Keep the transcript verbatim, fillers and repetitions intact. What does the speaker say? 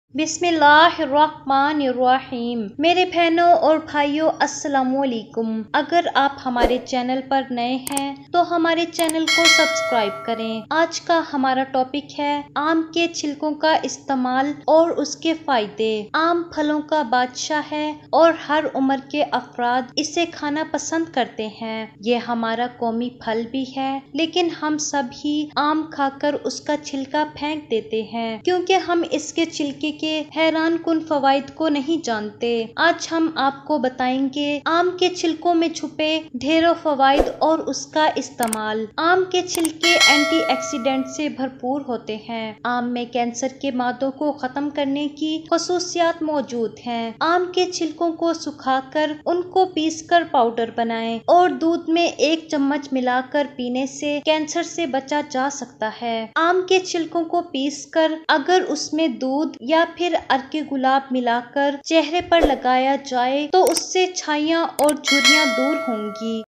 बिस्मिल्लाहिर्रहमानिर्रहीम। मेरे बहनों और भाइयों अस्सलामुअलैकुम। अगर आप हमारे चैनल पर नए हैं तो हमारे चैनल को सब्सक्राइब करें। आज का हमारा टॉपिक है आम के छिलकों का इस्तेमाल और उसके फायदे। आम फलों का बादशाह है और हर उम्र के अफराद इसे खाना पसंद करते हैं। ये हमारा कौमी फल भी है, लेकिन हम सब ही आम खाकर उसका छिलका फेंक देते हैं क्योंकि हम इसके छिलके के हैरान कुन फवाइद को नहीं जानते। आज हम आपको बताएंगे आम के छिलकों में छुपे ढेरों फवाइद और उसका इस्तेमाल। आम के छिलके एंटीऑक्सीडेंट से भरपूर होते हैं। आम में कैंसर के मादों को खत्म करने की खसूसियात मौजूद हैं। आम के छिलकों को सुखाकर उनको पीसकर पाउडर बनाएं और दूध में एक चम्मच मिलाकर पीने से कैंसर से बचा जा सकता है। आम के छिलकों को पीसकर अगर उसमें दूध या फिर अर्के गुलाब मिलाकर चेहरे पर लगाया जाए तो उससे छाइयाँ और झुर्रियाँ दूर होंगी।